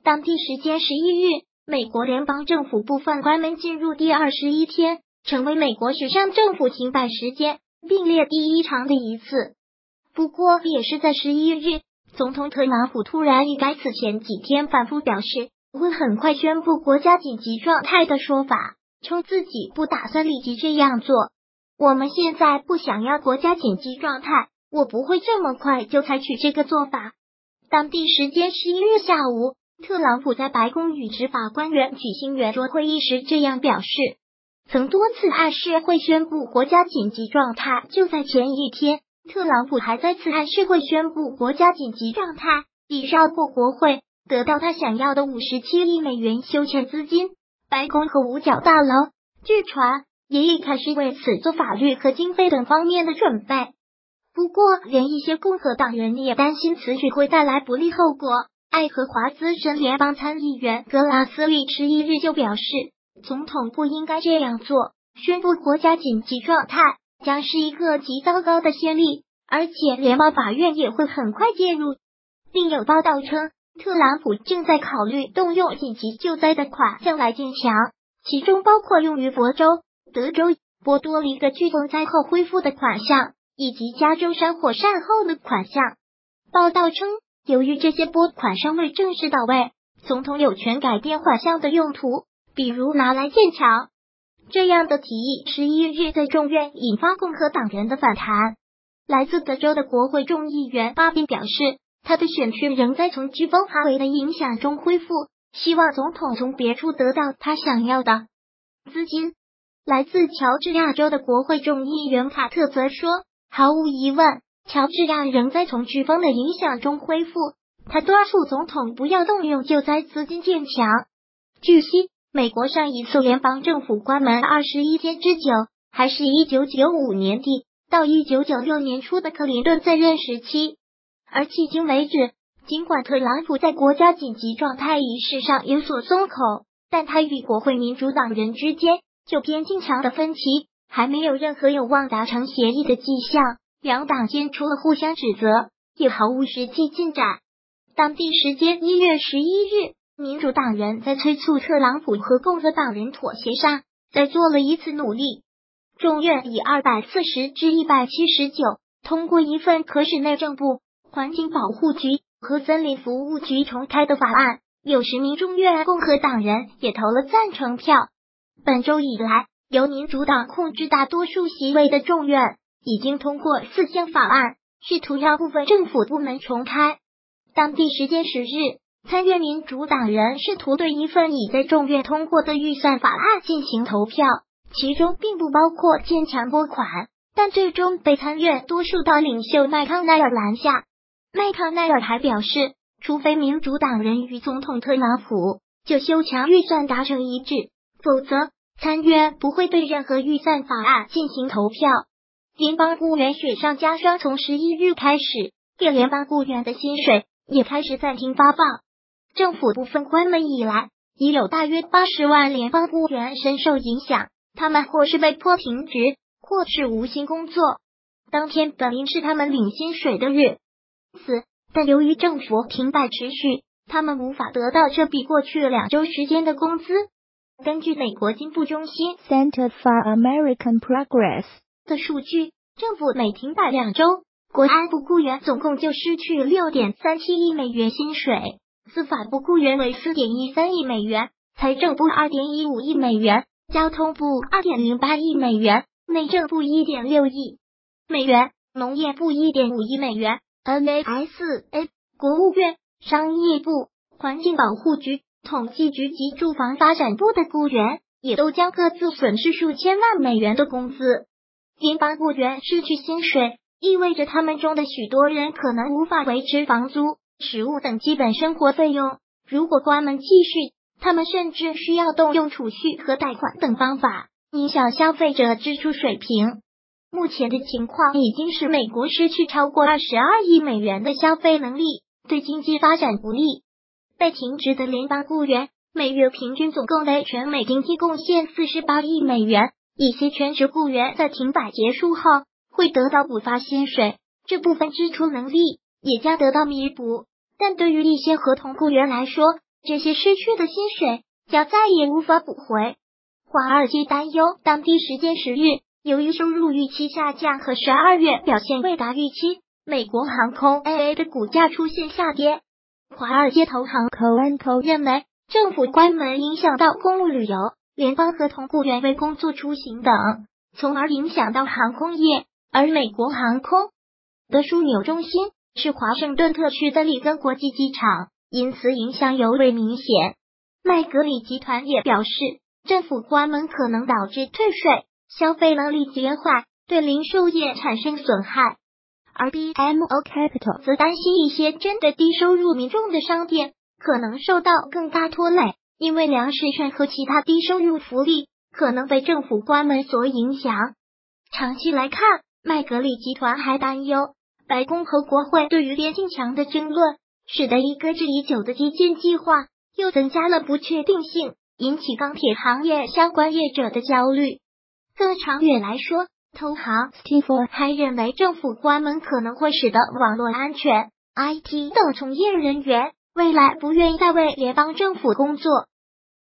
当地时间11日，美国联邦政府部分关门进入第21天，成为美国史上政府停摆时间并列第一长的一次。不过，也是在11日，总统特朗普突然一改此前几天反复表示会很快宣布国家紧急状态的说法，称自己不打算立即这样做。我们现在不想要国家紧急状态，我不会这么快就采取这个做法。当地时间11日下午，特朗普在白宫与执法官员举行圆桌会议时这样表示，曾多次暗示会宣布国家紧急状态。就在前一天，特朗普还再次暗示会宣布国家紧急状态，以绕过国会，得到他想要的57亿美元修宪资金。白宫和五角大楼据传也已开始为此做法律和经费等方面的准备。不过，连一些共和党人也担心此举会带来不利后果。爱荷华资深联邦参议员格拉斯利11日就表示，总统不应该这样做，宣布国家紧急状态将是一个极糟糕的先例，而且联邦法院也会很快介入。另有报道称，特朗普正在考虑动用紧急救灾的款项来建墙，其中包括用于佛州、德州、波多黎各飓风灾后恢复的款项，以及加州山火善后的款项。报道称，由于这些拨款尚未正式到位，总统有权改变款项的用途，比如拿来建墙。这样的提议11日在众院引发共和党人的反弹。来自德州的国会众议员巴宾表示，他的选区仍在从飓风哈维的影响中恢复，希望总统从别处得到他想要的资金。来自乔治亚州的国会众议员卡特则说，毫无疑问，乔治亚仍在从飓风的影响中恢复，他敦促总统不要动用救灾资金建墙。据悉，美国上一次联邦政府关门21天之久，还是1995年底到1996年初的克林顿在任时期。而迄今为止，尽管特朗普在国家紧急状态仪式上有所松口，但他与国会民主党人之间就边境墙的分歧还没有任何有望达成协议的迹象，两党间除了互相指责，也毫无实际进展。当地时间1月11日，民主党人在催促特朗普和共和党人妥协上再做了一次努力。众院以240至179通过一份可使内政部、环境保护局和森林服务局重开的法案，60名众院共和党人也投了赞成票。本周以来，由民主党控制大多数席位的众院已经通过4项法案，试图让部分政府部门重开。当地时间10日，参院民主党人试图对一份已在众院通过的预算法案进行投票，其中并不包括建墙拨款，但最终被参院多数党领袖麦康奈尔拦下。麦康奈尔还表示，除非民主党人与总统特朗普就修墙预算达成一致，否则参院不会对任何预算法案进行投票。联邦雇员雪上加霜，从11日开始，给联邦雇员的薪水也开始暂停发放。政府部分关门以来，已有大约80万联邦雇员深受影响，他们或是被迫停职，或是无薪工作。当天本应是他们领薪水的日子，但由于政府停摆持续，他们无法得到这笔过去2周时间的工资。根据美国经部中心 Center for American Progress 的数据，政府每停摆2周，国安部雇员总共就失去6.37亿美元薪水，司法部雇员为4.13亿美元，财政部2.15亿美元，交通部2.08亿美元，内政部1.6亿美元，农业部1.5亿美元。NASA、国务院、商业部、环境保护局、统计局及住房发展部的雇员也都将各自损失数千万美元的工资。联邦雇员失去薪水，意味着他们中的许多人可能无法维持房租、食物等基本生活费用。如果关门继续，他们甚至需要动用储蓄和贷款等方法，影响消费者支出水平。目前的情况已经使美国失去超过22亿美元的消费能力，对经济发展不利。被停职的联邦雇员每月平均总共为全美经济贡献48亿美元。一些全职雇员在停摆结束后会得到补发薪水，这部分支出能力也将得到弥补。但对于一些合同雇员来说， 这些失去的薪水将再也无法补回。华尔街担忧，当地时间10日，由于收入预期下降和12月表现未达预期，美国航空 AA 的股价出现下跌。华尔街投行 Cowen 认为，政府关门影响到公路旅游、联邦合同雇员为工作出行等，从而影响到航空业。而美国航空的枢纽中心是华盛顿特区的里根国际机场，因此影响尤为明显。麦格里集团也表示，政府关门可能导致退税、消费能力减缓，对零售业产生损害。而 BMO Capital 则担心一些真的低收入民众的商店可能受到更大拖累，因为粮食券和其他低收入福利可能被政府关门所影响。长期来看，麦格里集团还担忧，白宫和国会对于边境墙的争论，使得一搁置已久的基建计划又增加了不确定性，引起钢铁行业相关业者的焦虑。更长远来说，投行 Stifel 还认为政府关门可能会使得网络安全、IT 等从业人员未来不愿意再为联邦政府工作，